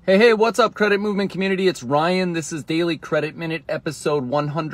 Hey, what's up, Credit Movement community? It's Ryan. This is Daily Credit Minute, episode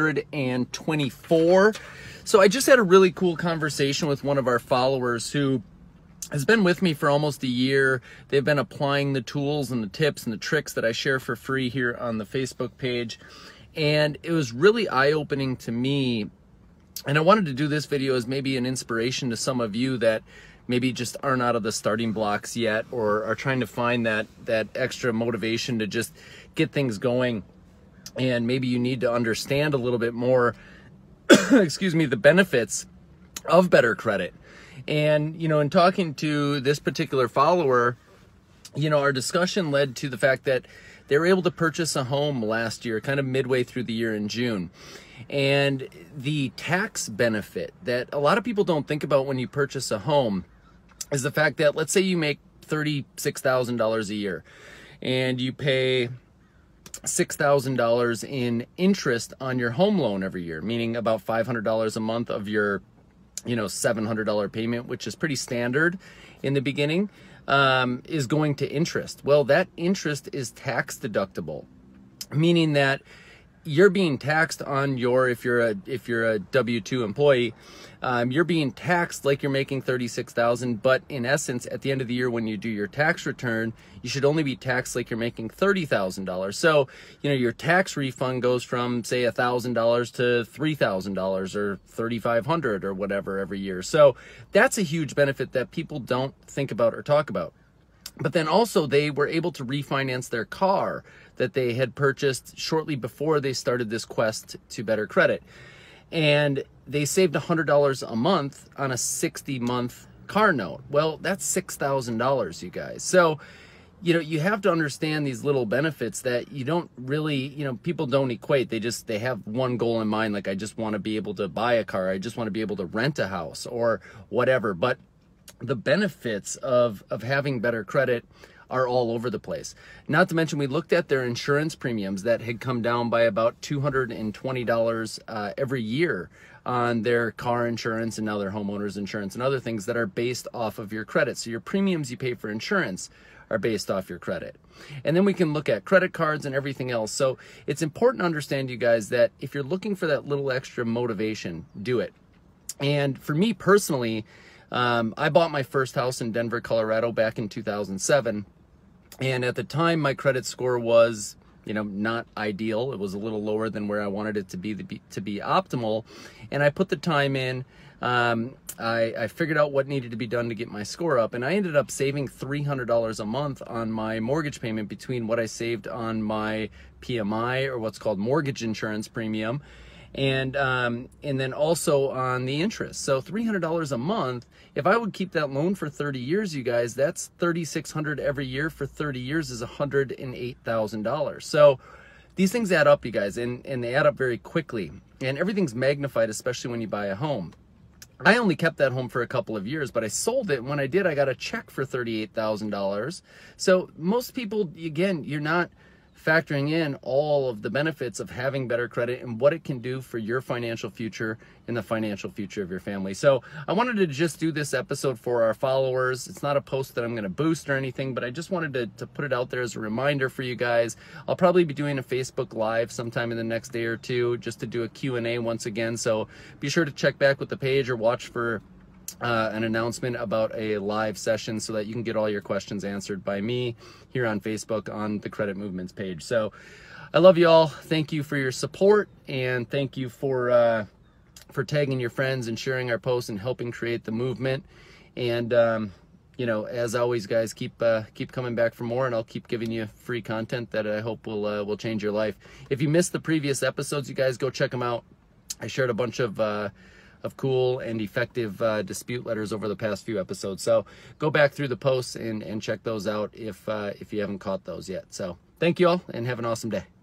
124. So I just had a really cool conversation with one of our followers who has been with me for almost a year. They've been applying the tools and the tips and the tricks that I share for free here on the Facebook page. And it was really eye-opening to me. And I wanted to do this video as maybe an inspiration to some of you that maybe just aren't out of the starting blocks yet, or are trying to find that extra motivation to just get things going. And maybe you need to understand a little bit more, excuse me, the benefits of better credit. And, in talking to this particular follower, our discussion led to the fact that they were able to purchase a home last year, kind of midway through the year in June. And the tax benefit that a lot of people don't think about when you purchase a home is the fact that, let's say you make $36,000 a year and you pay $6,000 in interest on your home loan every year, meaning about $500 a month of your, $700 payment, which is pretty standard in the beginning, is going to interest. Well, that interest is tax deductible, meaning that you're being taxed on your, if you're a W-2 employee, you're being taxed like you're making $36,000, but in essence, at the end of the year when you do your tax return, you should only be taxed like you're making $30,000. So, your tax refund goes from, say, $1,000 to $3,000 or $3,500 or whatever every year. So that's a huge benefit that people don't think about or talk about. But then also they were able to refinance their car that they had purchased shortly before they started this quest to better credit. And they saved $100 a month on a 60-month car note. Well, that's $6,000, you guys. So, you have to understand these little benefits that you don't really, people don't equate. They have one goal in mind, like I just want to be able to buy a car. I just want to be able to rent a house or whatever. But the benefits of having better credit are all over the place. Not to mention, we looked at their insurance premiums that had come down by about $220 every year on their car insurance and now their homeowners insurance and other things that are based off of your credit. So your premiums you pay for insurance are based off your credit. And then we can look at credit cards and everything else. So it's important to understand, you guys, that if you're looking for that little extra motivation, do it. And for me personally, I bought my first house in Denver, Colorado back in 2007. And at the time, my credit score was, not ideal. It was a little lower than where I wanted it to be optimal. And I put the time in. I figured out what needed to be done to get my score up. And I ended up saving $300 a month on my mortgage payment between what I saved on my PMI, or what's called mortgage insurance premium, and then also on the interest. So $300 a month, if I would keep that loan for 30 years, you guys, that's $3,600 every year for 30 years is $108,000. So these things add up, you guys, and they add up very quickly, and everything's magnified, especially when you buy a home. I only kept that home for a couple of years, but I sold it. And when I did, I got a check for $38,000. So most people, again, you're not factoring in all of the benefits of having better credit and what it can do for your financial future and the financial future of your family. So I wanted to just do this episode for our followers. It's not a post that I'm going to boost or anything, but I just wanted to put it out there as a reminder for you guys. I'll probably be doing a Facebook Live sometime in the next day or two just to do a Q&A once again. So be sure to check back with the page or watch for an announcement about a live session so that you can get all your questions answered by me here on Facebook on the Credit Movements page. So I love you all. Thank you for your support, and thank you for tagging your friends and sharing our posts and helping create the movement. And as always, guys, keep coming back for more, and I'll keep giving you free content that I hope will change your life. If you missed the previous episodes, you guys go check them out. I shared a bunch of cool and effective dispute letters over the past few episodes. So go back through the posts and check those out if you haven't caught those yet. So thank you all, and have an awesome day.